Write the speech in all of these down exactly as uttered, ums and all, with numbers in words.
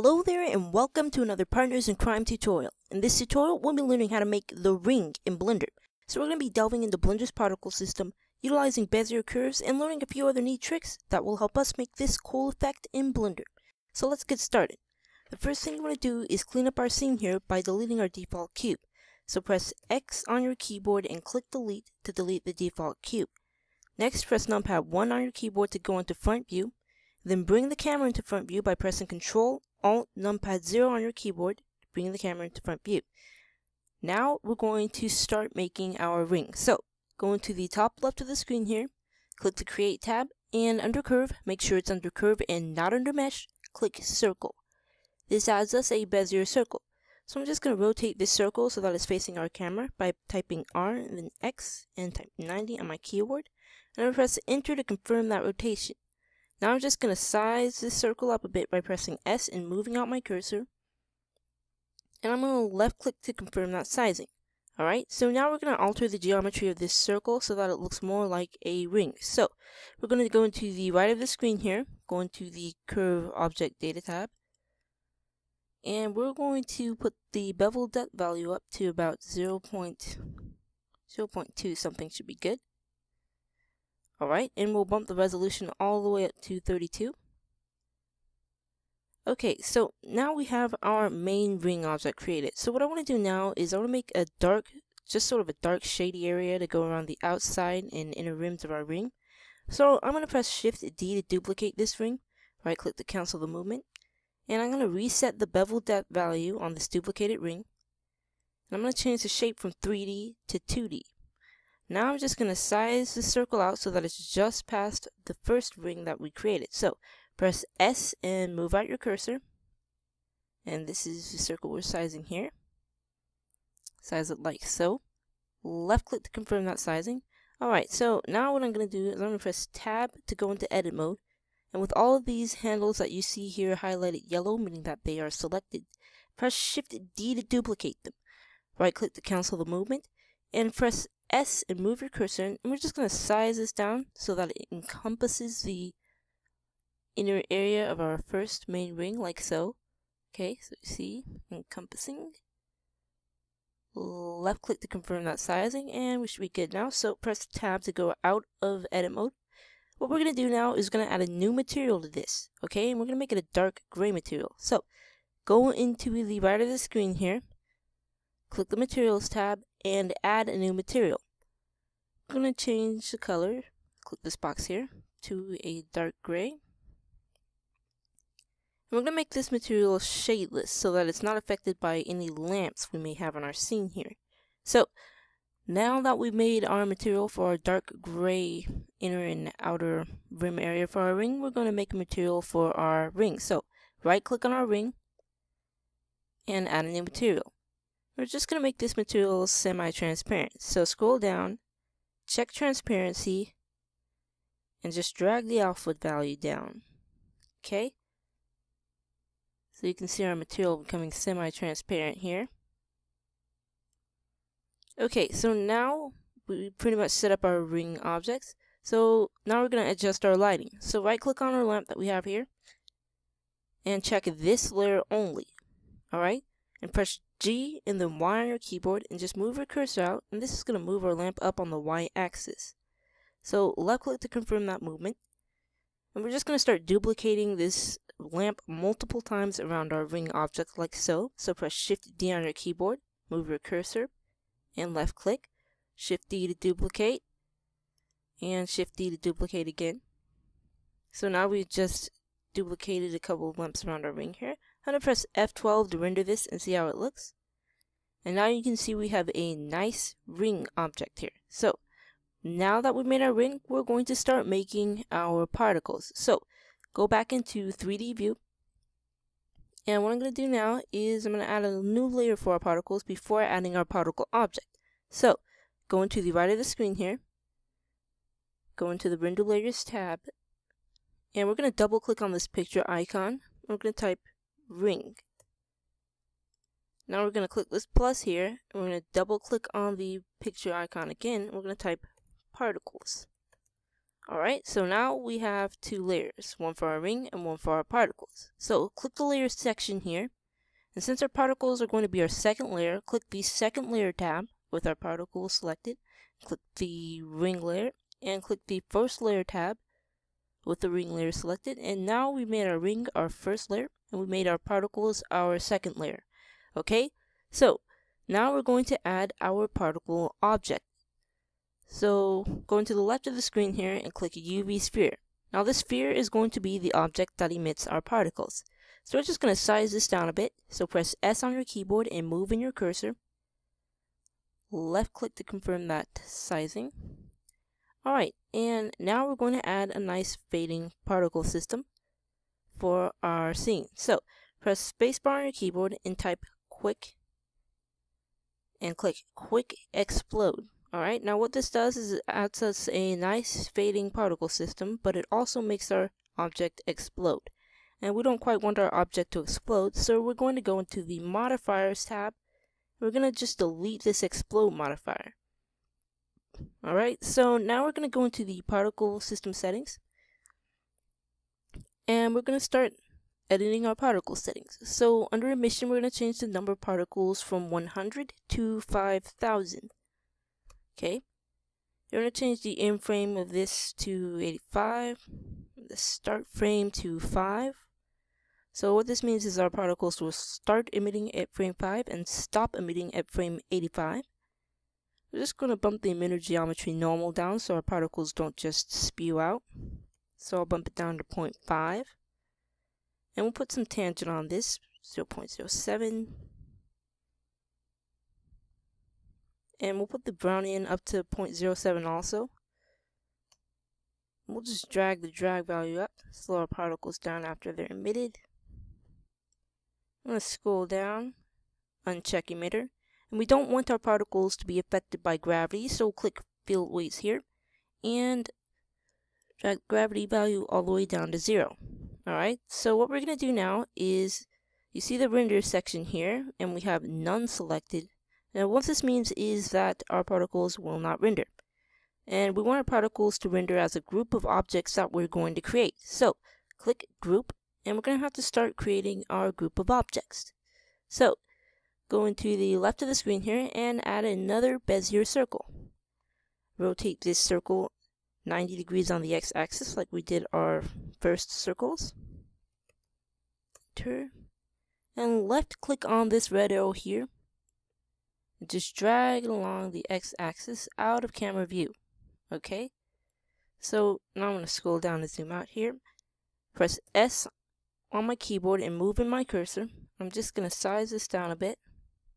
Hello there and welcome to another Partners in Crime tutorial. In this tutorial, we'll be learning how to make the ring in Blender. So we're going to be delving into Blender's particle system, utilizing Bezier curves, and learning a few other neat tricks that will help us make this cool effect in Blender. So let's get started. The first thing we're going to do is clean up our scene here by deleting our default cube. So press X on your keyboard and click delete to delete the default cube. Next, press numpad one on your keyboard to go into front view. Then bring the camera into front view by pressing Control Alt numpad zero on your keyboard, bringing the camera into front view. Now we're going to start making our ring. So go into the top left of the screen here, click the Create tab, and under Curve, make sure it's under Curve and not under Mesh, click Circle. This adds us a Bezier circle. So I'm just going to rotate this circle so that it's facing our camera by typing R and then X and type ninety on my keyboard, and I'm going to press Enter to confirm that rotation. Now I'm just going to size this circle up a bit by pressing S and moving out my cursor. And I'm going to left click to confirm that sizing. Alright, so now we're going to alter the geometry of this circle so that it looks more like a ring. So we're going to go into the right of the screen here, go into the Curve Object Data tab. And we're going to put the bevel depth value up to about zero point two something should be good. Alright, and we'll bump the resolution all the way up to thirty-two. Okay, so now we have our main ring object created. So what I want to do now is I want to make a dark, just sort of a dark shady area to go around the outside and inner rims of our ring. So I'm going to press Shift D to duplicate this ring, right click to cancel the movement, and I'm going to reset the bevel depth value on this duplicated ring. And I'm going to change the shape from three D to two D. Now I'm just going to size the circle out so that it's just past the first ring that we created. So press S and move out your cursor. And this is the circle we're sizing here. Size it like so. Left click to confirm that sizing. Alright, so now what I'm going to do is I'm going to press Tab to go into edit mode. And with all of these handles that you see here highlighted yellow, meaning that they are selected, press Shift D to duplicate them. Right click to cancel the movement. And press S and move your cursor, and we're just going to size this down so that it encompasses the inner area of our first main ring, like so. Okay, so you see, encompassing. Left click to confirm that sizing, and we should be good now. So press Tab to go out of edit mode. What we're going to do now is going to add a new material to this, okay, and we're going to make it a dark gray material. So go into the right of the screen here, click the Materials tab, and add a new material. I'm going to change the color, click this box here, to a dark gray. And we're going to make this material shadeless so that it's not affected by any lamps we may have on our scene here. So now that we've made our material for our dark gray inner and outer rim area for our ring, we're going to make a material for our ring. So right click on our ring and add a new material. We're just going to make this material semi-transparent. So scroll down, check transparency, and just drag the output value down. Okay? So you can see our material becoming semi-transparent here. Okay, so now we pretty much set up our ring objects. So now we're going to adjust our lighting. So right click on our lamp that we have here, and check this layer only. Alright? And press G and then Y on your keyboard and just move your cursor out, and this is going to move our lamp up on the Y axis. So left click to confirm that movement, and we're just going to start duplicating this lamp multiple times around our ring object like so. So press Shift D on your keyboard, move your cursor, and left click, Shift D to duplicate, and Shift D to duplicate again. So now we've just duplicated a couple of lamps around our ring here. I'm going to press F twelve to render this and see how it looks. And now you can see we have a nice ring object here. So now that we've made our ring, we're going to start making our particles. So go back into three D view. And what I'm going to do now is I'm going to add a new layer for our particles before adding our particle object. So go into the right of the screen here. Go into the Render Layers tab. And we're going to double click on this picture icon. We're going to type ring. Now we're going to click this plus here, and we're going to double click on the picture icon again. We're going to type particles. Alright, so now we have two layers, one for our ring and one for our particles. So click the layers section here, and since our particles are going to be our second layer, click the second layer tab with our particles selected, click the ring layer, and click the first layer tab with the ring layer selected, and now we made our ring our first layer, and we made our particles our second layer. Okay, so now we're going to add our particle object. So going to the left of the screen here and click U V sphere. Now this sphere is going to be the object that emits our particles. So we're just going to size this down a bit. So press S on your keyboard and move in your cursor. Left click to confirm that sizing. Alright, and now we're going to add a nice fading particle system for our scene. So press spacebar on your keyboard and type quick and click quick explode. Alright, now what this does is it adds us a nice fading particle system, but it also makes our object explode. And we don't quite want our object to explode, so we're going to go into the modifiers tab. We're going to just delete this explode modifier. Alright, so now we're going to go into the particle system settings. And we're going to start editing our particle settings. So under emission, we're going to change the number of particles from one hundred to five thousand. Okay, you're going to change the end frame of this to eighty-five, the start frame to five. So what this means is our particles will start emitting at frame five and stop emitting at frame eighty-five. We're just going to bump the emitter geometry normal down so our particles don't just spew out. So I'll bump it down to zero point five. And we'll put some tangent on this, zero point zero seven. And we'll put the Brownian up to zero point zero seven also. We'll just drag the drag value up, slow our particles down after they're emitted. I'm going to scroll down, uncheck emitter. And we don't want our particles to be affected by gravity, so we'll click field weights here. And drag gravity value all the way down to zero. Alright, so what we're going to do now is, you see the render section here, and we have none selected. Now what this means is that our particles will not render. And we want our particles to render as a group of objects that we're going to create. So click group, and we're going to have to start creating our group of objects. So go into the left of the screen here and add another Bezier circle. Rotate this circle ninety degrees on the x-axis like we did our first circles. Enter. And left click on this red arrow here. And just drag it along the x-axis out of camera view. Okay, so now I'm going to scroll down and zoom out here. Press S on my keyboard and move in my cursor. I'm just going to size this down a bit.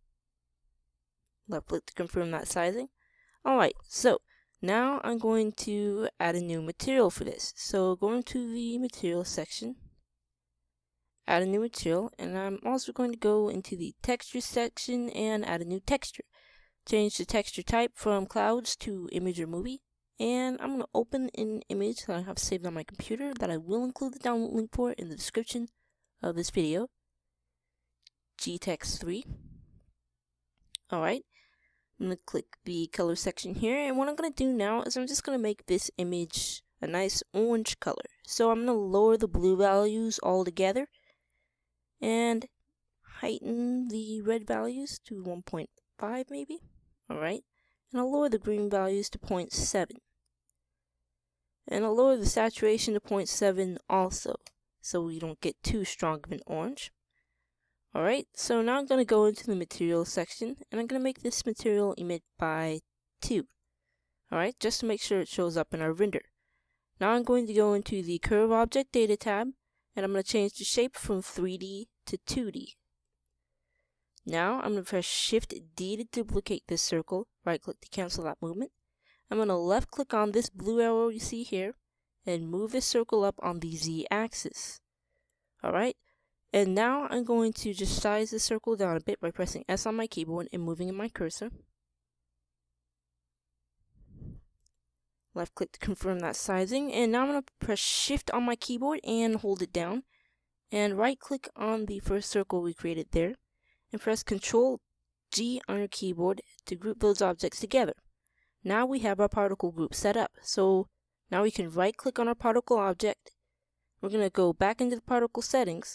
Left click to confirm that sizing. Alright, so now I'm going to add a new material for this. So go into the material section, add a new material, and I'm also going to go into the texture section and add a new texture. Change the texture type from clouds to image or movie. And I'm going to open an image that I have saved on my computer that I will include the download link for in the description of this video. G text three. Alright, I'm going to click the color section here, and what I'm going to do now is I'm just going to make this image a nice orange color. So I'm going to lower the blue values all together and heighten the red values to one point five maybe. Alright, and I'll lower the green values to zero point seven. And I'll lower the saturation to zero point seven also, so we don't get too strong of an orange. Alright, so now I'm going to go into the material section, and I'm going to make this material emit by two. Alright, just to make sure it shows up in our render. Now I'm going to go into the curve object data tab, and I'm going to change the shape from three D to two D. Now I'm going to press Shift D to duplicate this circle, right click to cancel that movement. I'm going to left click on this blue arrow you see here, and move this circle up on the Z axis. Alright, and now I'm going to just size the circle down a bit by pressing S on my keyboard and moving in my cursor. Left click to confirm that sizing, and now I'm going to press Shift on my keyboard and hold it down, and right click on the first circle we created there, and press Control G on your keyboard to group those objects together. Now we have our particle group set up, so Now we can right click on our particle object. We're going to go back into the particle settings.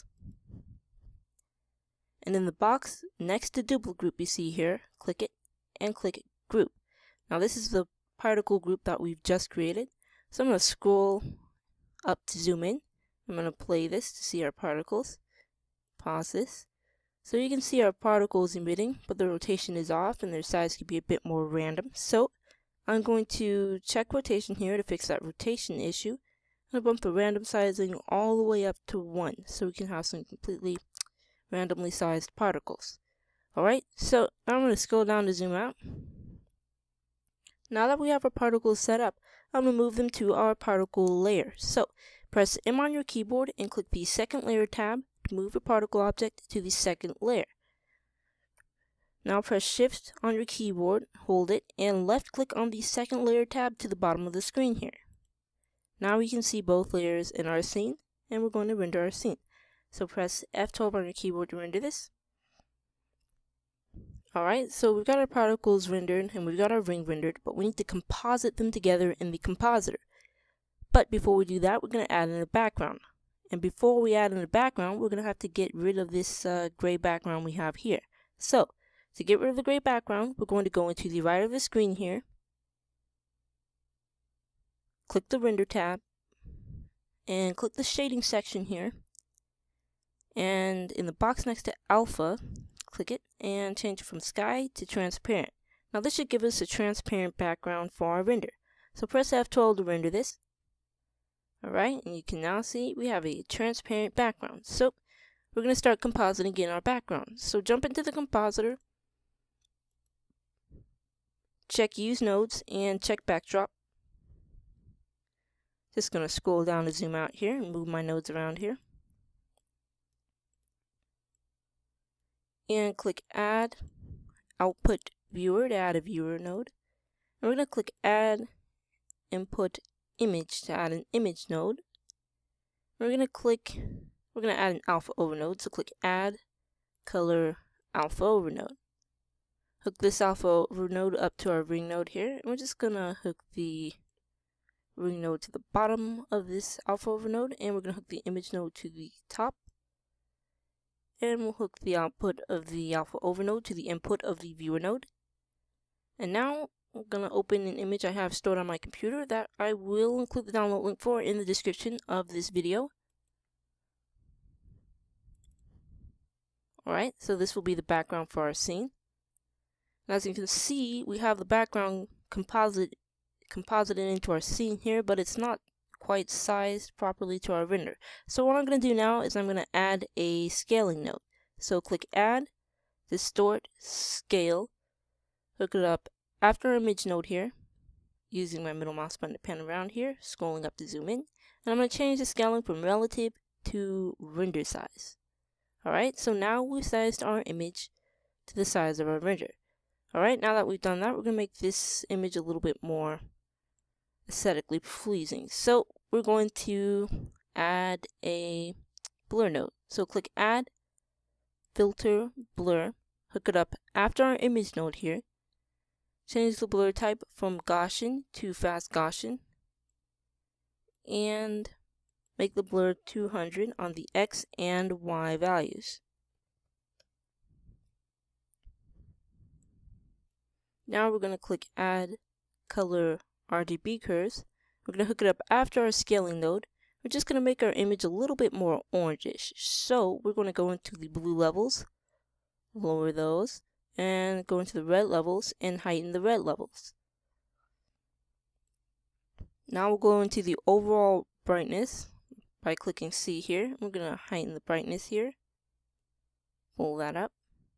And in the box next to duplicate group you see here, click it and click group. Now this is the particle group that we've just created. So I'm going to scroll up to zoom in. I'm going to play this to see our particles. Pause this. So you can see our particles emitting, but the rotation is off and their size could be a bit more random. So I'm going to check rotation here to fix that rotation issue. I'm going to bump the random sizing all the way up to one so we can have some completely randomly sized particles. Alright, so now I'm going to scroll down to zoom out. Now that we have our particles set up, I'm going to move them to our particle layer. So press M on your keyboard and click the second layer tab to move your particle object to the second layer. Now press shift on your keyboard, hold it, and left click on the second layer tab to the bottom of the screen here. Now we can see both layers in our scene, and we're going to render our scene. So press F twelve on your keyboard to render this. Alright, so we've got our particles rendered and we've got our ring rendered, but we need to composite them together in the compositor. But before we do that, we're going to add in a background. And before we add in a background, we're going to have to get rid of this uh, gray background we have here. So, to get rid of the gray background, we're going to go into the right of the screen here, click the render tab, and click the shading section here. And in the box next to alpha, click it and change it from sky to transparent. Now this should give us a transparent background for our render. So press F twelve to render this. Alright, and you can now see we have a transparent background. So we're going to start compositing in our background. So jump into the compositor, check use nodes, and check backdrop. Just going to scroll down to zoom out here and move my nodes around here. And click add output viewer to add a viewer node. And we're going to click add input image to add an image node. We're going to click, we're going to add an alpha over node, so click add color alpha over node. Hook this alpha over node up to our ring node here, and we're just going to hook the ring node to the bottom of this alpha over node, and we're going to hook the image node to the top. And we'll hook the output of the alpha over node to the input of the viewer node. And now I'm going to open an image I have stored on my computer that I will include the download link for in the description of this video. Alright, so this will be the background for our scene. And as you can see, we have the background composite composited into our scene here, but it's not quite sized properly to our render. So what I'm going to do now is I'm going to add a scaling node. So click add, distort, scale, hook it up after our image node here, using my middle mouse button to pan around here, scrolling up to zoom in, and I'm going to change the scaling from relative to render size. Alright, so now we've sized our image to the size of our render. Alright, now that we've done that, we're going to make this image a little bit more aesthetically pleasing. So we're going to add a blur node. So click add, filter, blur, hook it up after our image node here. Change the blur type from Gaussian to fast Gaussian. And make the blur two hundred on the X and Y values. Now we're going to click add color R G B curves. We're going to hook it up after our scaling node. We're just going to make our image a little bit more orangish. So we're going to go into the blue levels, lower those, and go into the red levels and heighten the red levels. Now we'll go into the overall brightness by clicking C here. We're going to heighten the brightness here. Pull that up,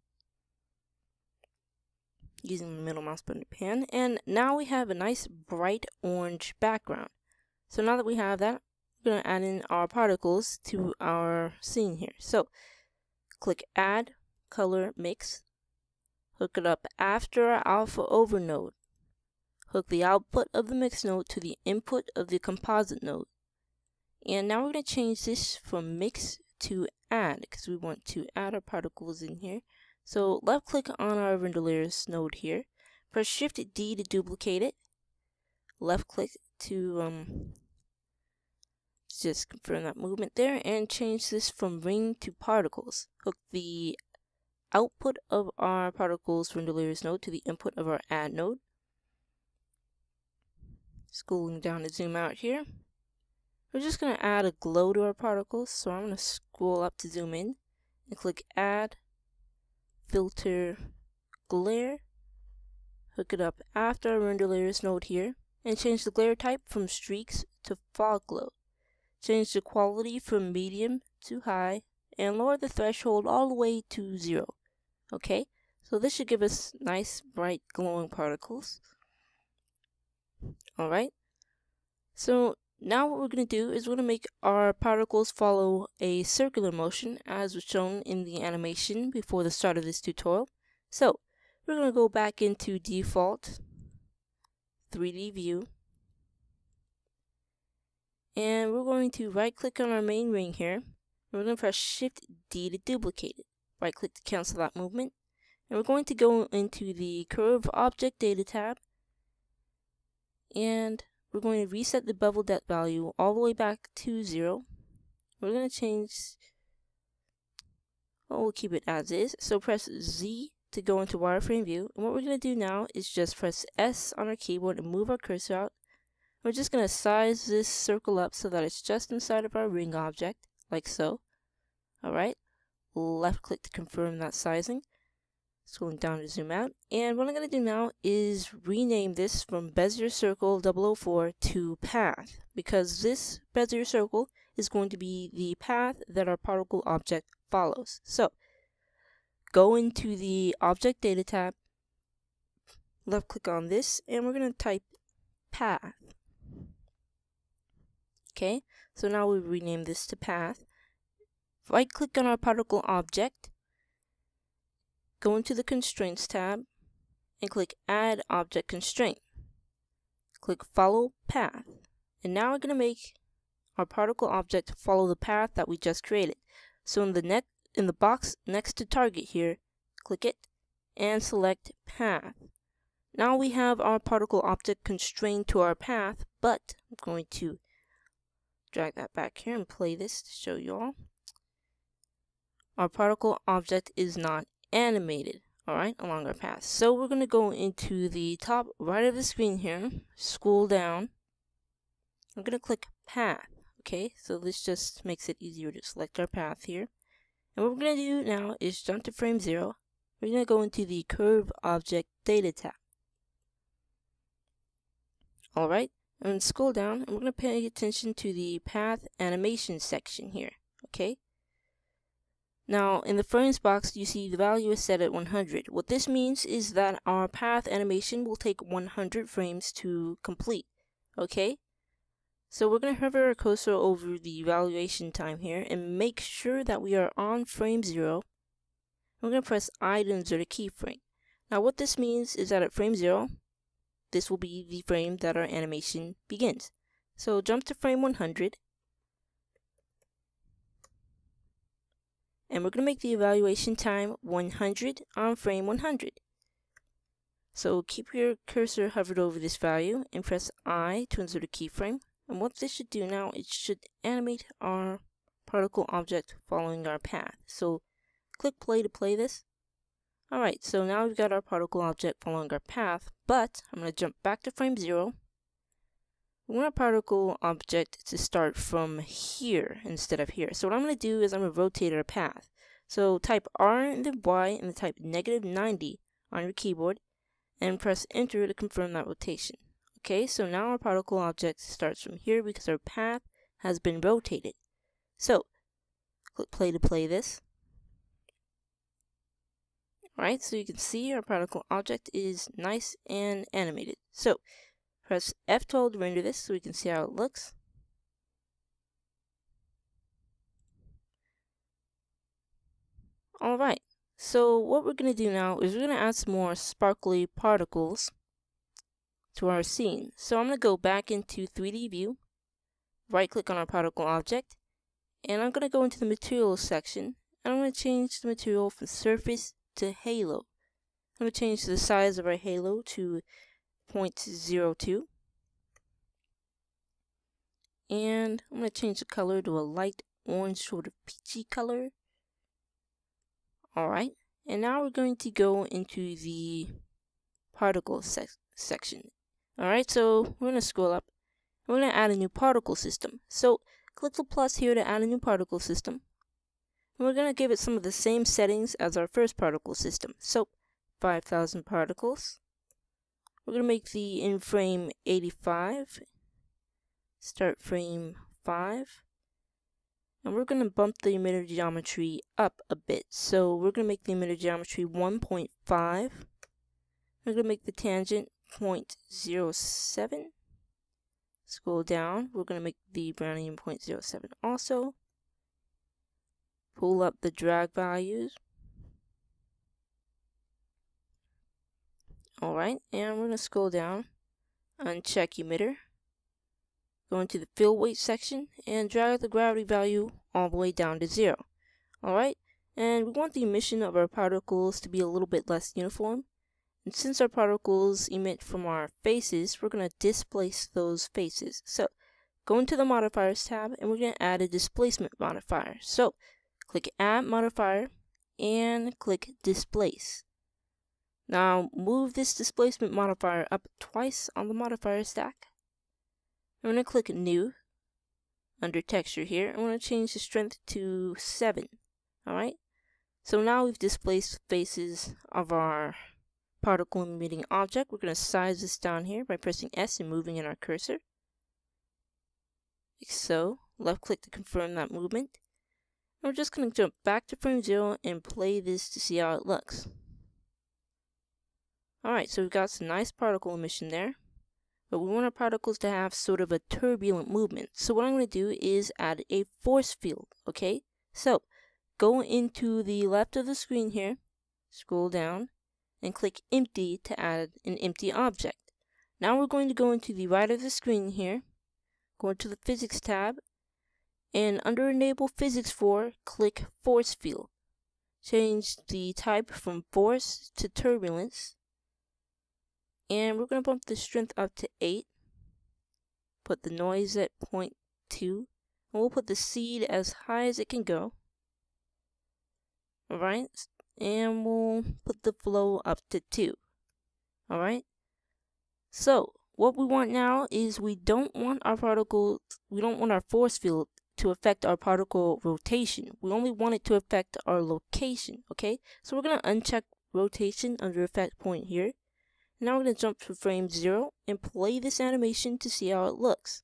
using the middle mouse button to pan, and now we have a nice bright orange background. So now that we have that, we're going to add in our particles to our scene here. So click add color mix, hook it up after our alpha over node, hook the output of the mix node to the input of the composite node, and now we're going to change this from mix to add because we want to add our particles in here. So left click on our render layers node here, press shift D to duplicate it, left click to um, just confirm that movement there and change this from ring to particles. Hook the output of our particles render layers node to the input of our add node. Scrolling down to zoom out here. We're just going to add a glow to our particles, so I'm going to scroll up to zoom in and click add, filter, glare, hook it up after our render layers node here, and change the glare type from streaks to fog glow. Change the quality from medium to high, and lower the threshold all the way to zero. Okay, so this should give us nice, bright, glowing particles. Alright, so now what we're going to do is we're going to make our particles follow a circular motion as was shown in the animation before the start of this tutorial. So we're going to go back into default three D view, and we're going to right click on our main ring here, and we're going to press shift D to duplicate it. Right click to cancel that movement, and we're going to go into the curve object data tab, and we're going to reset the bevel depth value all the way back to zero. We're going to change, well, we'll keep it as is. So press Z to go into wireframe view. And what we're going to do now is just press S on our keyboard and move our cursor out. We're just going to size this circle up so that it's just inside of our ring object, like so. Alright, left click to confirm that sizing. Scrolling down to zoom out, and what I'm going to do now is rename this from Bezier Circle double oh four to Path, because this Bezier Circle is going to be the path that our particle object follows. So go into the Object Data tab, left click on this, and we're going to type Path. Okay, so now we rename this to Path. Right click on our particle object, go into the Constraints tab and click Add Object Constraint. Click Follow Path. And now we're going to make our particle object follow the path that we just created. So in the next in the box next to target here, click it and select Path. Now we have our particle object constrained to our path, but I'm going to drag that back here and play this to show you all. Our particle object is not animated, alright, along our path. So we're going to go into the top right of the screen here, scroll down. I'm going to click Path, okay, so this just makes it easier to select our path here. And what we're going to do now is jump to frame zero. We're going to go into the Curve Object Data tab. Alright, and scroll down, and we're going to pay attention to the Path Animation section here, okay. Now, in the frames box, you see the value is set at one hundred. What this means is that our path animation will take one hundred frames to complete, okay? So we're going to hover our cursor over the evaluation time here and make sure that we are on frame zero. We're going to press I to insert a keyframe. Now, what this means is that at frame zero, this will be the frame that our animation begins. So jump to frame one hundred. And we're going to make the evaluation time one hundred on frame one hundred. So keep your cursor hovered over this value and press I to insert a keyframe. And what this should do now, it should animate our particle object following our path. So click play to play this. Alright, so now we've got our particle object following our path, but I'm going to jump back to frame zero. We want our particle object to start from here instead of here. So what I'm going to do is I'm going to rotate our path. So type R and then Y and then type negative ninety on your keyboard and press enter to confirm that rotation. Okay, so now our particle object starts from here because our path has been rotated. So click play to play this. Alright, so you can see our particle object is nice and animated. So press F twelve to render this so we can see how it looks. Alright, so what we're going to do now is we're going to add some more sparkly particles to our scene. So I'm going to go back into three D view, right click on our particle object, and I'm going to go into the materials section, and I'm going to change the material from surface to halo. I'm going to change the size of our halo to zero point zero two. And I'm going to change the color to a light orange, sort of peachy color. Alright, and now we're going to go into the particle sec section. Alright, so we're going to scroll up. We're going to add a new particle system. So click the plus here to add a new particle system. And we're going to give it some of the same settings as our first particle system. So five thousand particles. We're going to make the in frame eighty-five. Start frame five. And we're going to bump the emitter geometry up a bit. So we're going to make the emitter geometry one point five. We're going to make the tangent zero point zero seven. Scroll down. We're going to make the Brownian zero point zero seven also. Pull up the drag values. Alright, and we're going to scroll down, uncheck emitter, go into the fill weight section, and drag the gravity value all the way down to zero. Alright, and we want the emission of our particles to be a little bit less uniform. And since our particles emit from our faces, we're going to displace those faces. So, go into the modifiers tab, and we're going to add a displacement modifier. So, click add modifier, and click displace. Now, move this displacement modifier up twice on the modifier stack. I'm going to click new, under texture here, and I'm going to change the strength to seven. Alright, so now we've displaced faces of our particle emitting object. We're going to size this down here by pressing S and moving in our cursor. Like so. Left click to confirm that movement. And we're just going to jump back to frame zero and play this to see how it looks. Alright, so we've got some nice particle emission there. But we want our particles to have sort of a turbulent movement. So what I'm going to do is add a force field, okay? So, go into the left of the screen here, scroll down, and click empty to add an empty object. Now we're going to go into the right of the screen here, go into the physics tab, and under enable physics for, click force field. Change the type from force to turbulence. And we're going to bump the strength up to eight. Put the noise at zero point two. And we'll put the seed as high as it can go. Alright. And we'll put the flow up to two. Alright. So, what we want now is we don't want our particle, we don't want our force field to affect our particle rotation. We only want it to affect our location. Okay. So we're going to uncheck rotation under effect point here. Now we're going to jump to frame zero and play this animation to see how it looks.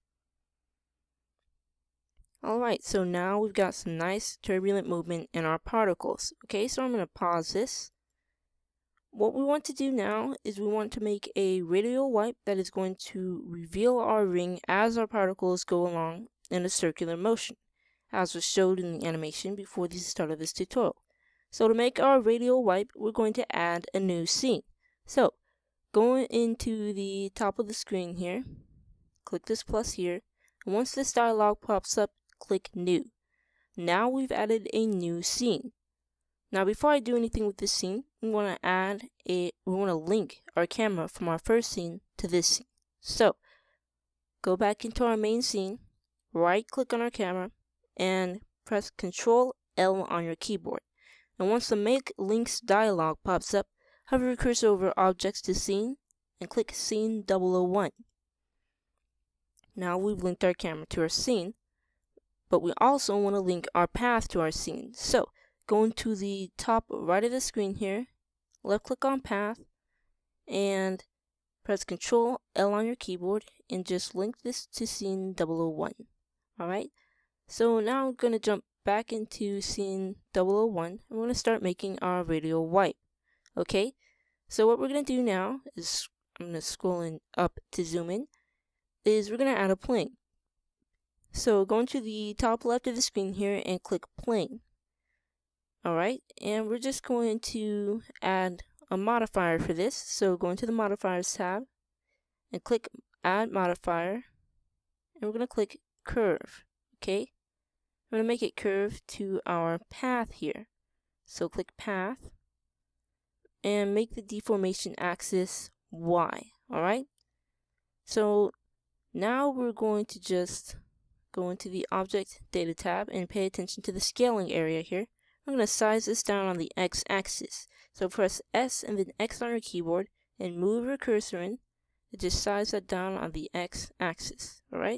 Alright, so now we've got some nice turbulent movement in our particles. Okay, so I'm going to pause this. What we want to do now is we want to make a radial wipe that is going to reveal our ring as our particles go along in a circular motion, as was showed in the animation before the start of this tutorial. So to make our radial wipe, we're going to add a new scene. So, going into the top of the screen here, click this plus here, and once this dialog pops up, click new. Now we've added a new scene. Now before I do anything with this scene, we want to add a, we want to link our camera from our first scene to this scene. So, go back into our main scene, right click on our camera, and press control L on your keyboard. And once the make links dialog pops up, hover your cursor over objects to scene and click scene double oh one. Now we've linked our camera to our scene, but we also want to link our path to our scene. So go into the top right of the screen here, left click on path, and press control L on your keyboard and just link this to scene double oh one. Alright, so now we're going to jump back into scene double oh one and we're going to start making our radial wipe. Okay, so what we're going to do now is, I'm going to scroll in up to zoom in, is we're going to add a plane. So go into the top left of the screen here and click plane. Alright, and we're just going to add a modifier for this. So go into the modifiers tab and click add modifier, and we're going to click curve. Okay, we're going to make it curve to our path here. So click path and make the deformation axis Y. Alright, so now we're going to just go into the Object Data tab and pay attention to the scaling area here. We're going to size this down on the x-axis. So press S and then X on your keyboard and move your cursor in and just size that down on the x-axis. Alright?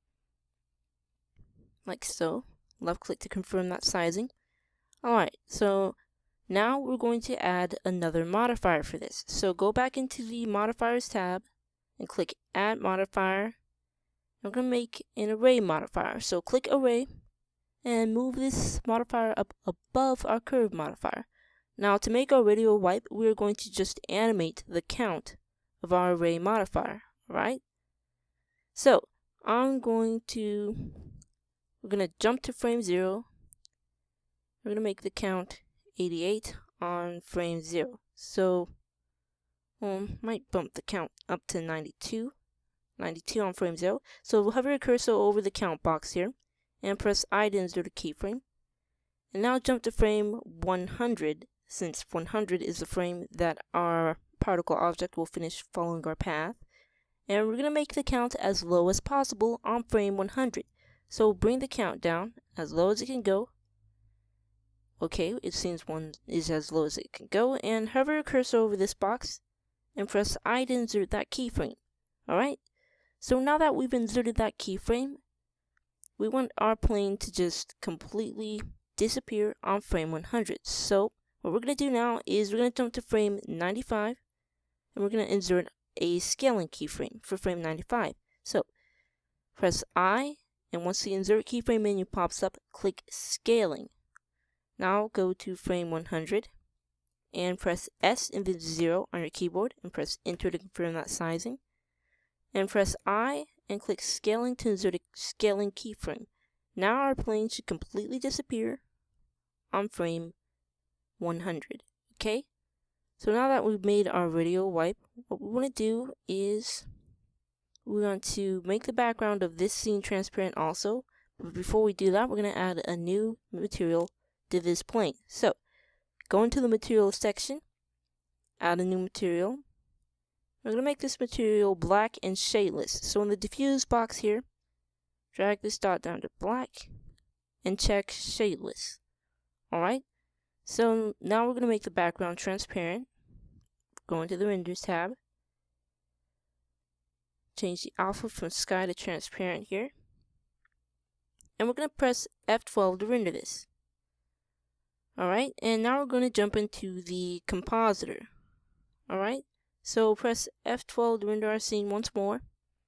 Like so. Left click to confirm that sizing. Alright, so now we're going to add another modifier for this. So go back into the Modifiers tab and click Add Modifier. I'm going to make an array modifier. So click Array and move this modifier up above our curve modifier. Now to make our radial wipe, we're going to just animate the count of our array modifier. Alright? So I'm going to, we're going to jump to frame zero. We're going to make the count eighty-eight on frame zero. So um, might bump the count up to ninety-two. ninety-two on frame zero. So hover your cursor over the count box here and press I to insert a keyframe. And now jump to frame one hundred, since one hundred is the frame that our particle object will finish following our path. And we're going to make the count as low as possible on frame one hundred. So bring the count down as low as it can go. Okay, it seems one is as low as it can go. And hover your cursor over this box and press I to insert that keyframe. Alright? So now that we've inserted that keyframe, we want our plane to just completely disappear on frame one hundred. So what we're going to do now is we're going to jump to frame ninety-five and we're going to insert a scaling keyframe for frame ninety-five. So press I, and once the insert keyframe menu pops up, click scaling. Now go to frame one hundred and press S and then zero on your keyboard and press enter to confirm that sizing. And press I and click scaling to insert a scaling keyframe. Now our plane should completely disappear on frame one hundred. Okay? So now that we've made our radial wipe, what we want to do is we want to make the background of this scene transparent also. But before we do that, we're going to add a new material to this plane. So go into the material section, add a new material. We're going to make this material black and shadeless. So in the diffuse box here, drag this dot down to black and check shadeless. Alright, so now we're going to make the background transparent. Go into the renders tab, change the alpha from sky to transparent here, and we're going to press F twelve to render this. Alright, and now we're going to jump into the compositor. Alright, so press F twelve to render our scene once more.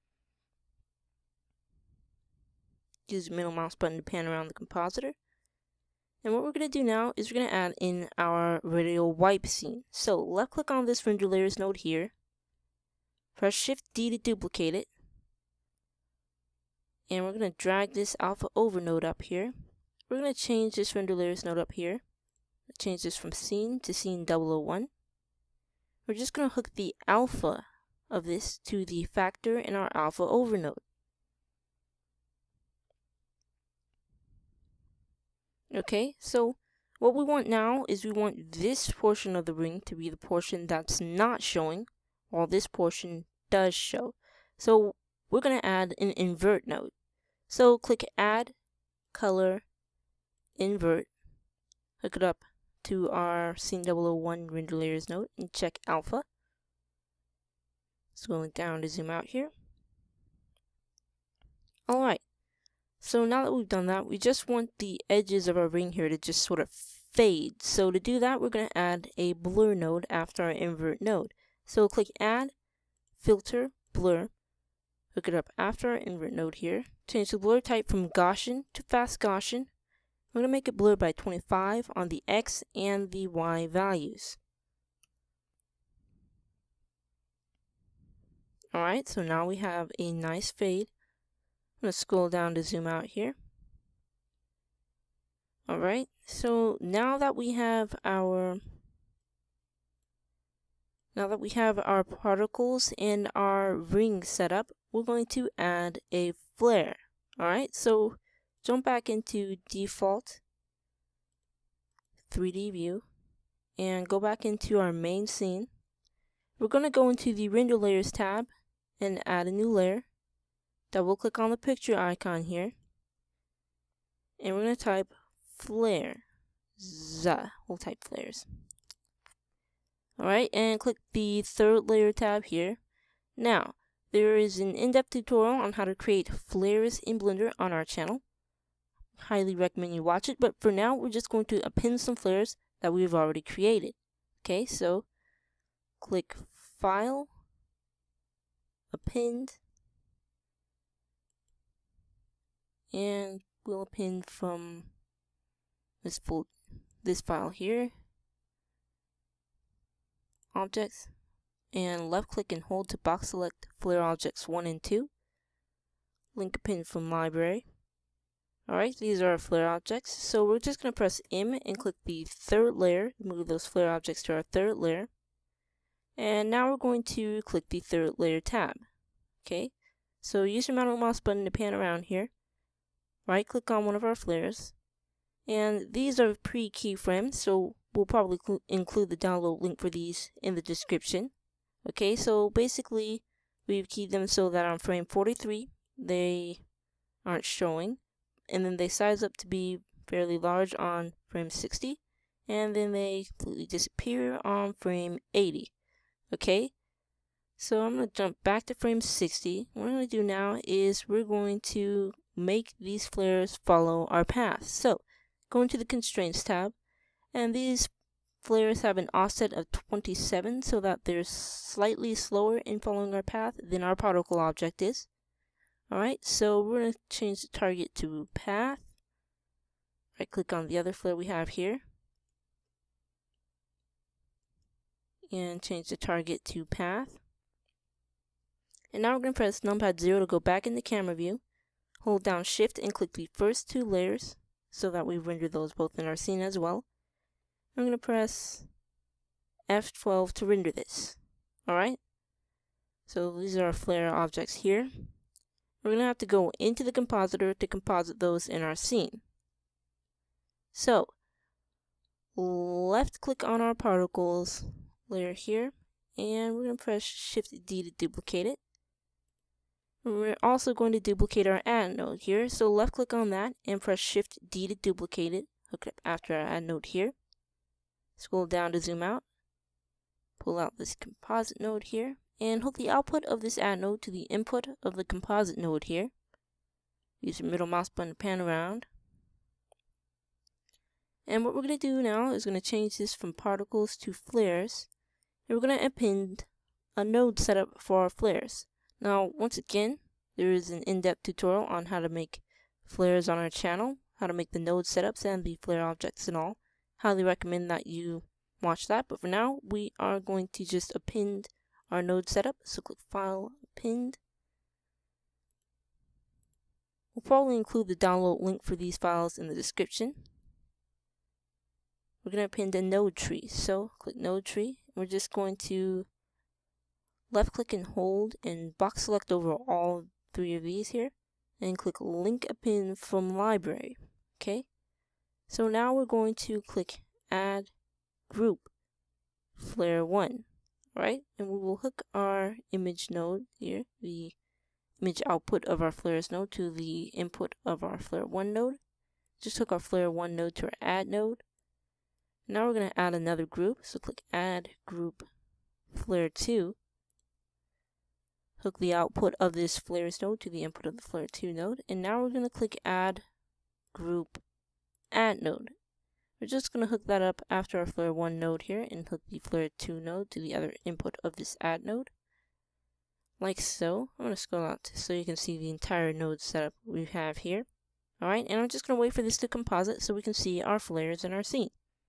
Use the middle mouse button to pan around the compositor. And what we're going to do now is we're going to add in our radial wipe scene. So left click on this render layers node here. Press Shift D to duplicate it. And we're going to drag this alpha over node up here. We're going to change this render layers node up here. Change this from scene to scene double oh one. We're just going to hook the alpha of this to the factor in our alpha over node. Okay, so what we want now is we want this portion of the ring to be the portion that's not showing, while this portion does show. So we're going to add an invert node. So click Add, Color, Invert, hook it up to our scene double oh one render layers node and check alpha. Scrolling down to zoom out here. Alright. So now that we've done that, we just want the edges of our ring here to just sort of fade. So to do that, we're going to add a blur node after our invert node. So click Add, Filter, Blur, hook it up after our invert node here. Change the blur type from Gaussian to Fast Gaussian. I'm going to make it blur by twenty-five on the X and the Y values. Alright, so now we have a nice fade. I'm going to scroll down to zoom out here. Alright, so now that we have our now that we have our particles and our ring set up, we're going to add a flare. Alright, so jump back into default three D view and go back into our main scene. We're going to go into the render layers tab and add a new layer. Double click on the picture icon here and we're going to type flare. Z. We'll type flares. Alright, and click the third layer tab here. Now, there is an in-depth tutorial on how to create flares in Blender on our channel. Highly recommend you watch it, but for now, we're just going to append some flares that we've already created. Okay, so click File, Append, and we'll append from this full this file here, Objects, and left click and hold to box select flare objects one and two. Link append from library. Alright, these are our flare objects. So we're just going to press M and click the third layer, move those flare objects to our third layer. And now we're going to click the third layer tab. Okay, so use your mouse button to pan around here. Right click on one of our flares. And these are pre-keyframes, so we'll probably include the download link for these in the description. Okay, so basically we've keyed them so that on frame forty-three they aren't showing, and then they size up to be fairly large on frame sixty, and then they completely disappear on frame eighty. Okay, so I'm going to jump back to frame sixty. What I'm going to do now is we're going to make these flares follow our path. So go into the Constraints tab, and these flares have an offset of twenty-seven so that they're slightly slower in following our path than our particle object is. Alright, so we're going to change the target to path. Right click on the other flare we have here, and change the target to path. And now we're going to press numpad zero to go back in the camera view. Hold down shift and click the first two layers so that we render those both in our scene as well. I'm going to press F twelve to render this. Alright, so these are our flare objects here. We're going to have to go into the compositor to composite those in our scene. So, left click on our particles layer here, and we're going to press Shift D to duplicate it. We're also going to duplicate our add node here, so left click on that and press Shift D to duplicate it. Hook it up after our add node here. Scroll down to zoom out. Pull out this composite node here, and hook the output of this add node to the input of the composite node here. Use your middle mouse button to pan around. And what we're going to do now is going to change this from particles to flares. And we're going to append a node setup for our flares. Now, once again, there is an in-depth tutorial on how to make flares on our channel, how to make the node setups and the flare objects and all. Highly recommend that you watch that, but for now, we are going to just append our node setup. So click File, Append. We'll probably include the download link for these files in the description. We're going to append a node tree, so click Node Tree. We're just going to left click and hold and box select over all three of these here, and click Link Append from Library. Okay, so now we're going to click Add Group Flare one, right? And we will hook our image node here, the image output of our flares node, to the input of our flare one node. Just hook our flare one node to our add node. Now we're going to add another group, so click Add Group Flare two. Hook the output of this flares node to the input of the flare two node, and now we're going to click Add Group Add Node. We're just going to hook that up after our flare one node here, and hook the flare two node to the other input of this add node, like so. I'm going to scroll out so you can see the entire node setup we have here. Alright, and I'm just going to wait for this to composite so we can see our flares in our scene.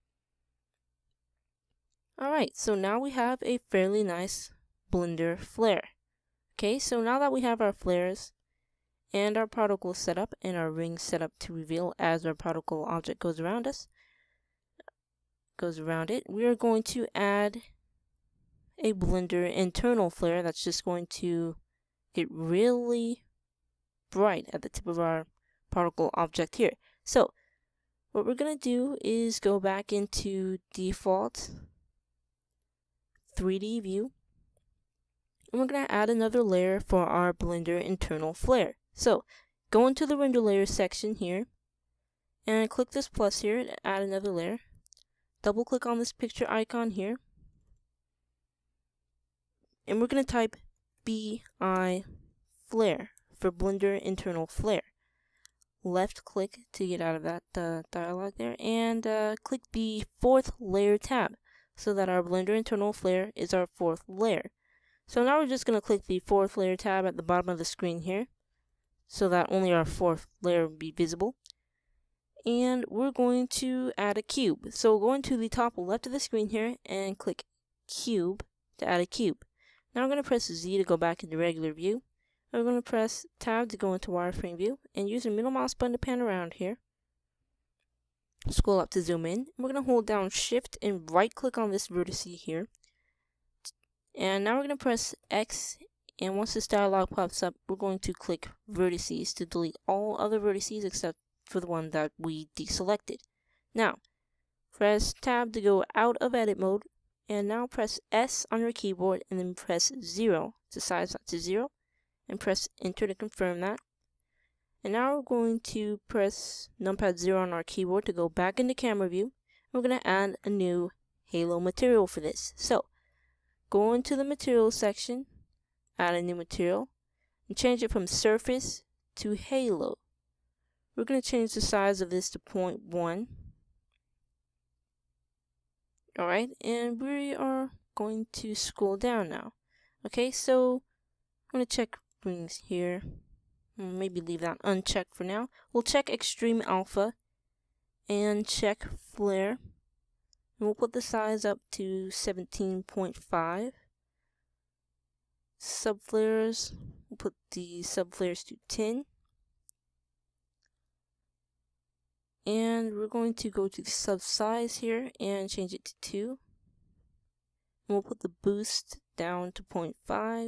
Alright, so now we have a fairly nice Blender flare. Okay, so now that we have our flares and our particle set up and our ring set up to reveal as our particle object goes around us, goes around it, we are going to add a Blender internal flare that's just going to get really bright at the tip of our particle object here. So what we're going to do is go back into default three D view, and we're going to add another layer for our Blender internal flare. So go into the render layer section here, And click this plus here to add another layer. Double click on this picture icon here. And we're going to type B I Flare for Blender Internal Flare. Left click to get out of that uh, dialog there, and uh, click the fourth layer tab so that our Blender Internal Flare is our fourth layer. So now we're just going to click the fourth layer tab at the bottom of the screen here so that only our fourth layer will be visible. And we're going to add a cube. So go into the top left of the screen here and click cube to add a cube. Now we're going to press Z to go back into regular view. We're going to press tab to go into wireframe view and use the middle mouse button to pan around here. Scroll up to zoom in. We're going to hold down shift and right click on this vertex here. And now we're going to press X, and once this dialog pops up, we're going to click vertices to delete all other vertices except for the one that we deselected. Now, press tab to go out of edit mode, and now press S on your keyboard and then press zero to size that to zero, and press enter to confirm that. And now we're going to press numpad zero on our keyboard to go back into camera view. We're going to add a new halo material for this. So, go into the materials section, add a new material, and change it from surface to halo. We're going to change the size of this to zero point one. Alright, and we are going to scroll down now. Okay, so I'm going to check rings here. Maybe leave that unchecked for now. We'll check extreme alpha and check flare. And we'll put the size up to seventeen point five. Subflares, we'll put the subflares to ten. And we're going to go to the sub size here and change it to two. And we'll put the boost down to zero point five.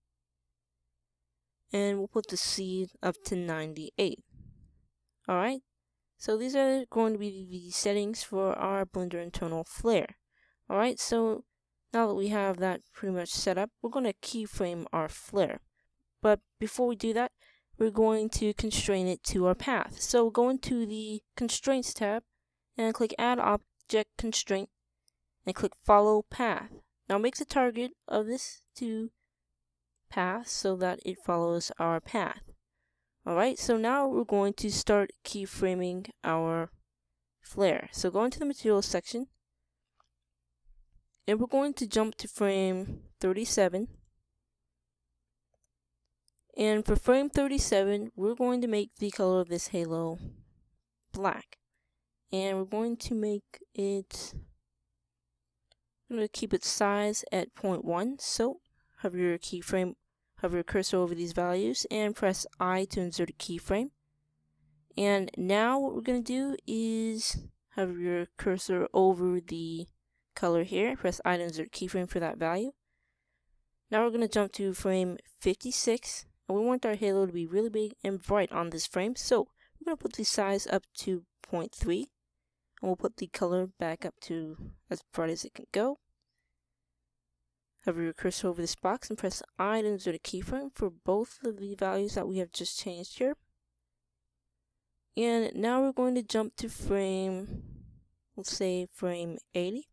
And we'll put the seed up to ninety-eight. Alright, so these are going to be the settings for our Blender Internal Flare. Alright, so now that we have that pretty much set up, we're going to keyframe our flare. But before we do that, we're going to constrain it to our path. So go into the Constraints tab and click Add Object Constraint and click Follow Path. Now make the target of this to path so that it follows our path. Alright, so now we're going to start keyframing our flare. So go into the Materials section and we're going to jump to frame thirty-seven. And for frame thirty-seven, we're going to make the color of this halo black. And we're going to make it, we're going to keep its size at zero point one. So hover your keyframe, hover your cursor over these values and press I to insert a keyframe. And now what we're going to do is hover your cursor over the color here, press I to insert a keyframe for that value. Now we're going to jump to frame fifty-six. And we want our halo to be really big and bright on this frame, so we're going to put the size up to zero point three. And we'll put the color back up to as bright as it can go. Hover your cursor over this box and press I to insert a keyframe for both of the values that we have just changed here. And now we're going to jump to frame, let's say frame eighty.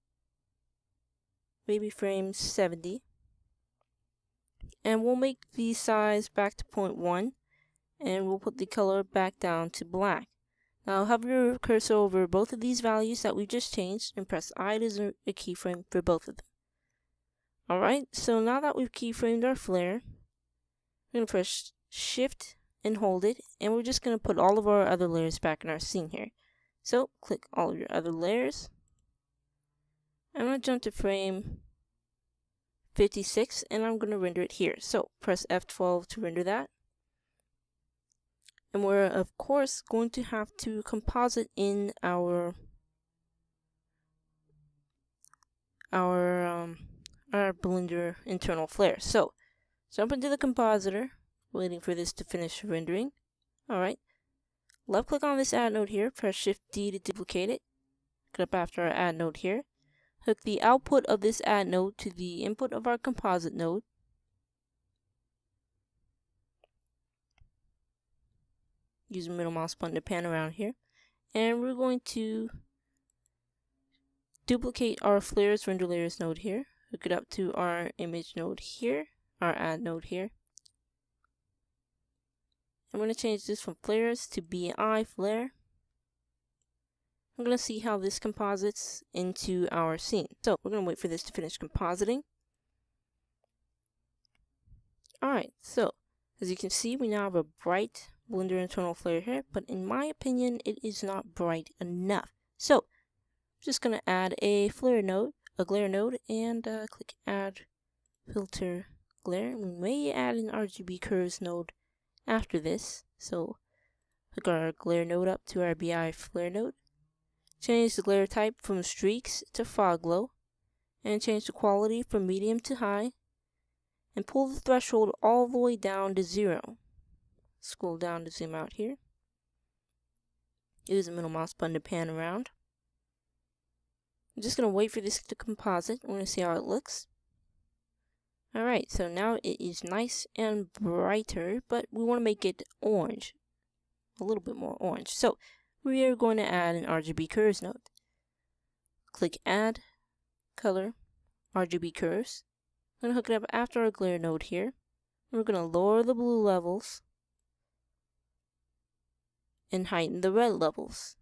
Maybe frame seventy. And we'll make the size back to zero point one, and we'll put the color back down to black. Now hover your cursor over both of these values that we just changed and press I to insert a keyframe for both of them. Alright, so now that we've keyframed our flare, we're going to press shift and hold it, and we're just going to put all of our other layers back in our scene here. So click all of your other layers. I'm going to jump to frame fifty-six and I'm going to render it here. So press F twelve to render that. And we're of course going to have to composite in our our um, our Blender internal flare. So jump into the compositor, waiting for this to finish rendering. Alright. Left click on this add node here, press shift D to duplicate it. Get up after our add node here. Hook the output of this add node to the input of our composite node. Use the middle mouse button to pan around here. And we're going to duplicate our flares render layers node here, hook it up to our image node here, our add node here. I'm going to change this from flares to B I flare. I'm going to see how this composites into our scene. So we're going to wait for this to finish compositing. Alright, so as you can see, we now have a bright Blender internal flare here, but in my opinion, it is not bright enough. So I'm just going to add a flare node, a glare node, and uh, click add filter glare. We may add an R G B curves node after this. So hook our glare node up to our B I flare node. Change the glare type from streaks to fog glow, and change the quality from medium to high, and pull the threshold all the way down to zero. Scroll down to zoom out here. Use the middle mouse button to pan around. I'm just going to wait for this to composite. I want to see how it looks. Alright, so now it is nice and brighter, but we want to make it orange. A little bit more orange. So we are going to add an R G B curves node. Click add color R G B curves. I'm going to hook it up after our glare node here. We're going to lower the blue levels and heighten the red levels.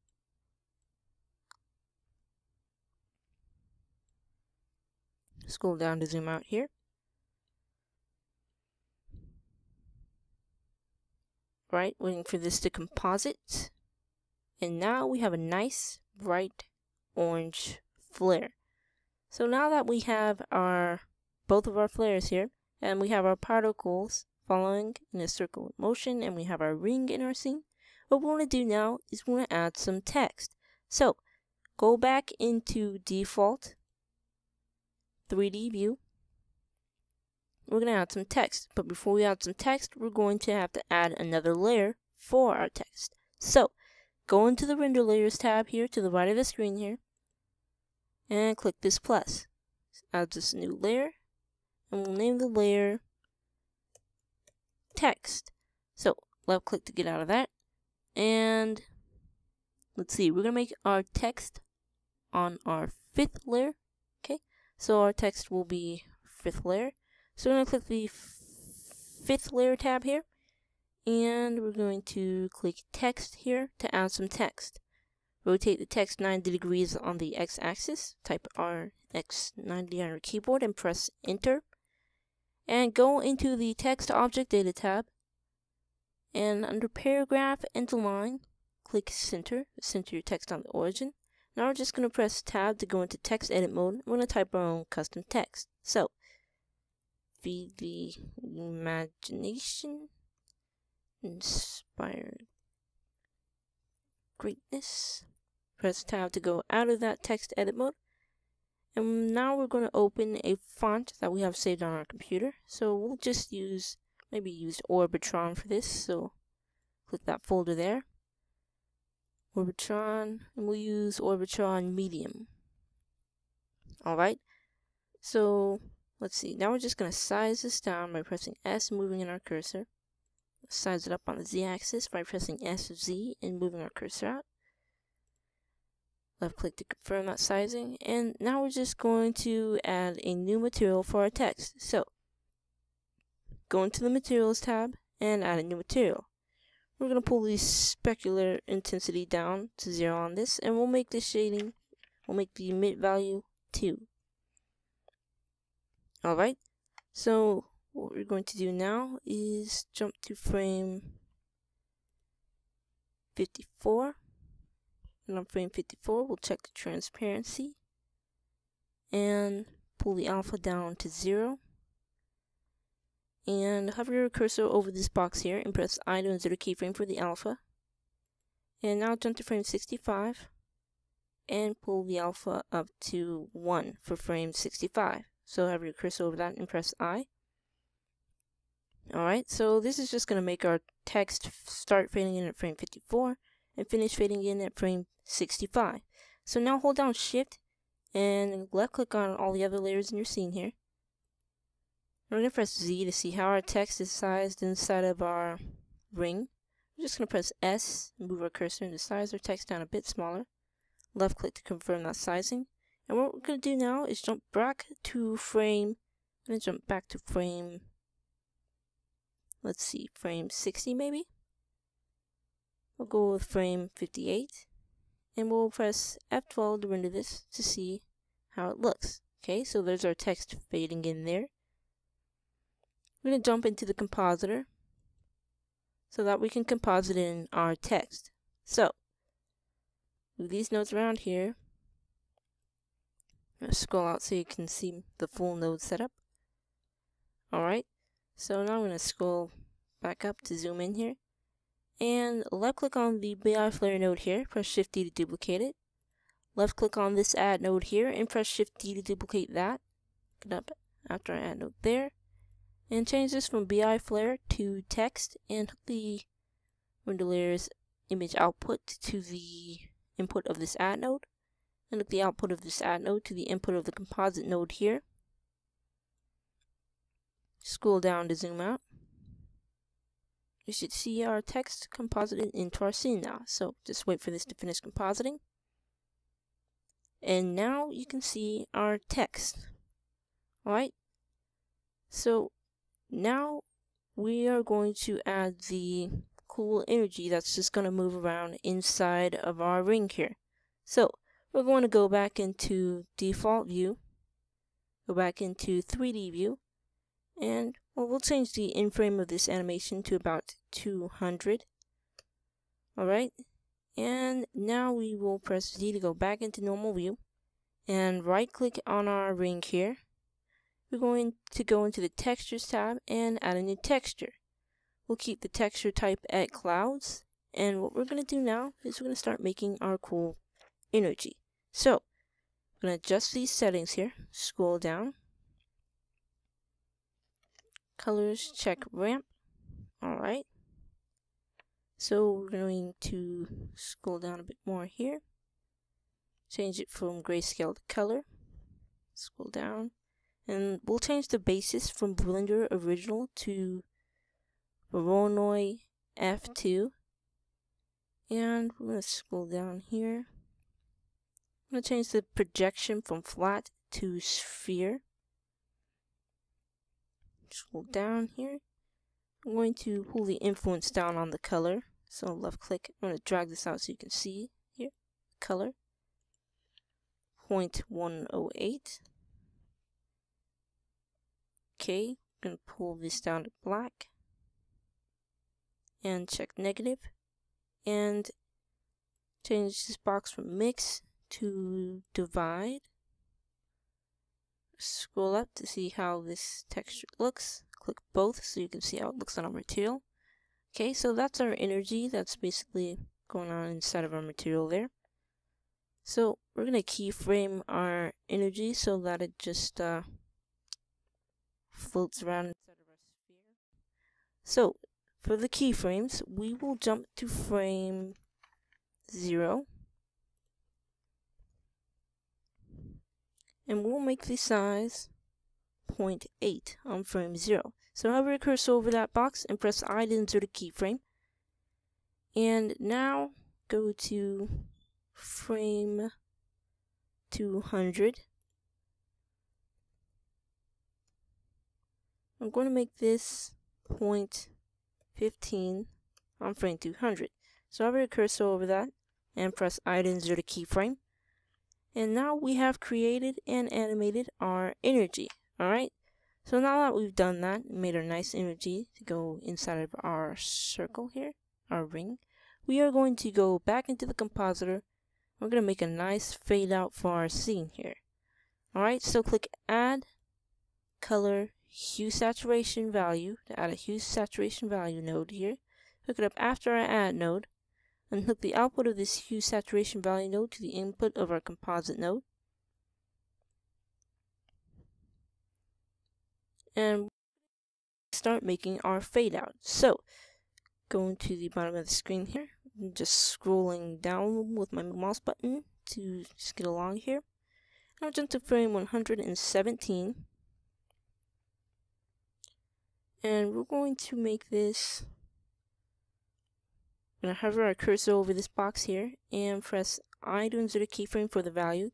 Scroll down to zoom out here. Right, waiting for this to composite. And now we have a nice bright orange flare. So now that we have our both of our flares here, and we have our particles following in a circle of motion, and we have our ring in our scene, what we want to do now is we want to add some text. So go back into default three D view. We're going to add some text, but before we add some text, we're going to have to add another layer for our text. So go into the render layers tab here to the right of the screen here, and click this plus. Add this new layer, and we'll name the layer text. So left click to get out of that, and let's see, we're going to make our text on our fifth layer. Okay, so our text will be fifth layer. So we're going to click the fifth layer tab here, and we're going to click text here to add some text. Rotate the text ninety degrees on the x-axis, type R X ninety on your keyboard and press enter. And go into the text object data tab, and under paragraph and line, click center, center your text on the origin. Now we're just going to press tab to go into text edit mode. We're going to type our own custom text. So feed the imagination, inspire greatness. Press tab to go out of that text edit mode. And now we're going to open a font that we have saved on our computer. So we'll just use, maybe use Orbitron for this. So click that folder there. Orbitron, and we'll use Orbitron Medium. Alright, so let's see, now we're just going to size this down by pressing S and moving in our cursor. Size it up on the Z-axis by pressing S of Z and moving our cursor out. Left click to confirm that sizing, and now we're just going to add a new material for our text. So go into the materials tab and add a new material. We're going to pull the specular intensity down to zero on this, and we'll make the shading, we'll make the emit value two. Alright, so what we're going to do now is jump to frame fifty-four. And on frame fifty-four, we'll check the transparency and pull the alpha down to zero. And hover your cursor over this box here and press I to insert a keyframe for the alpha. And now jump to frame sixty-five and pull the alpha up to one for frame sixty-five. So hover your cursor over that and press I. Alright, so this is just going to make our text start fading in at frame fifty-four and finish fading in at frame sixty-five. So now hold down shift and left click on all the other layers in your scene here. We're going to press Z to see how our text is sized inside of our ring. We're just going to press S and move our cursor and size our text down a bit smaller. Left click to confirm that sizing. And what we're going to do now is jump back to frame, and then jump back to frame, let's see, frame sixty maybe? We'll go with frame fifty-eight, and we'll press F twelve to render this to see how it looks. Okay, so there's our text fading in there. We're going to jump into the compositor so that we can composite in our text. So, move these nodes around here. I'm going to scroll out so you can see the full node setup. Alright, so now I'm going to scroll back up to zoom in here. And left click on the B I Flare node here, press Shift D to duplicate it. Left click on this add node here and press Shift D to duplicate that. Get up after I add node there. And change this from B I Flare to text and hook the render layer's image output to the input of this add node. And hook the output of this add node to the input of the composite node here. Scroll down to zoom out. You should see our text composited into our scene now. So just wait for this to finish compositing. And now you can see our text. Alright? So now we are going to add the cool energy that's just going to move around inside of our ring here. So we're going to go back into default view, go back into three D view, and well, we'll change the in frame of this animation to about two hundred. Alright, and now we will press D to go back into normal view and right click on our ring here. We're going to go into the textures tab and add a new texture. We'll keep the texture type at clouds, and what we're going to do now is we're going to start making our cool energy. So I'm going to adjust these settings here, scroll down. Colors, check ramp. Alright. So we're going to scroll down a bit more here. Change it from grayscale to color. Scroll down. And we'll change the basis from Blender Original to Voronoi F two. And we're going to scroll down here. I'm going to change the projection from flat to sphere. Scroll down here. I'm going to pull the influence down on the color. So left click. I'm going to drag this out so you can see here. Color. zero point one zero eight. Okay. I'm going to pull this down to black. And check negative. And change this box from mix to divide. Scroll up to see how this texture looks. Click both so you can see how it looks on our material. Okay, so that's our energy. That's basically going on inside of our material there. So we're going to keyframe our energy so that it just uh, floats around inside of our sphere. So for the keyframes, we will jump to frame zero. And we'll make the size zero point eight on frame zero. So hover your cursor over that box and press I to insert a keyframe. And now go to frame two hundred. I'm going to make this zero point one five on frame two hundred. So hover your cursor over that and press I to insert a keyframe. And now we have created and animated our energy. Alright, so now that we've done that and made our nice energy to go inside of our circle here, our ring, we are going to go back into the compositor. We're going to make a nice fade out for our scene here. Alright, so click Add, Color, Hue Saturation Value to add a Hue Saturation Value node here. Hook it up after our Add node. And hook the output of this Hue Saturation Value node to the input of our composite node. And start making our fade out. So, going to the bottom of the screen here, I'm just scrolling down with my mouse button to just get along here. I'll jump to frame one hundred seventeen. And we're going to make this We're going to hover our cursor over this box here and press I to insert a keyframe for the value.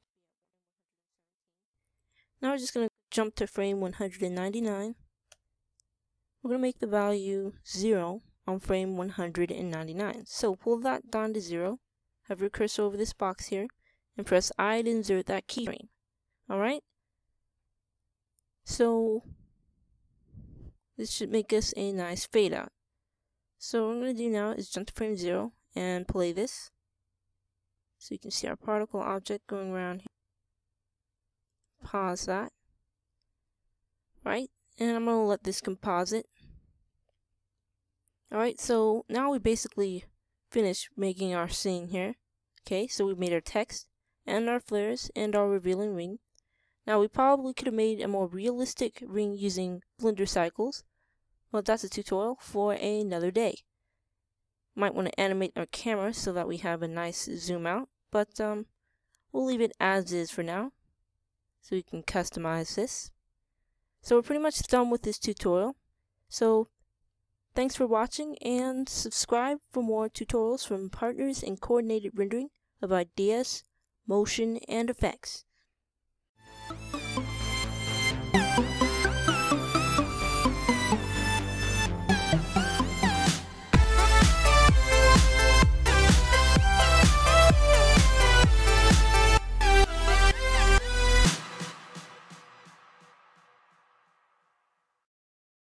Now we're just going to jump to frame one hundred ninety-nine. We're going to make the value zero on frame one hundred ninety-nine. So pull that down to zero, hover your cursor over this box here, and press I to insert that keyframe. Alright? So this should make us a nice fade out. So what I'm going to do now is jump to frame zero and play this. So you can see our particle object going around here. Pause that. Right? And I'm going to let this composite. Alright, so now we basically finished making our scene here. Okay, so we made our text and our flares and our revealing ring. Now we probably could have made a more realistic ring using Blender cycles. Well, that's a tutorial for another day. Might want to animate our camera so that we have a nice zoom out, but um, we'll leave it as is for now, so we can customize this. So we're pretty much done with this tutorial. So thanks for watching, and subscribe for more tutorials from partners in coordinated rendering of ideas, motion, and effects.